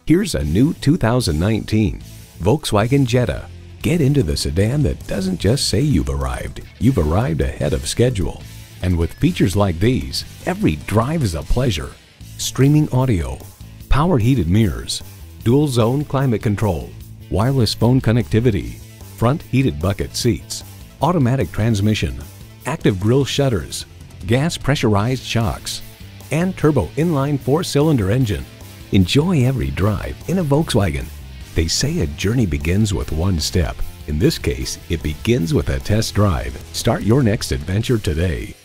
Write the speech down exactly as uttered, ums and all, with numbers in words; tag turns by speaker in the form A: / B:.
A: Here's a new two thousand nineteen Volkswagen Jetta. Get into the sedan that doesn't just say you've arrived, you've arrived ahead of schedule. And with features like these, every drive is a pleasure. Streaming audio, power heated mirrors, dual zone climate control, wireless phone connectivity, front heated bucket seats, automatic transmission, active grille shutters, gas pressurized shocks, and turbo inline four-cylinder engine. Enjoy every drive in a Volkswagen. They say a journey begins with one step. In this case, it begins with a test drive. Start your next adventure today.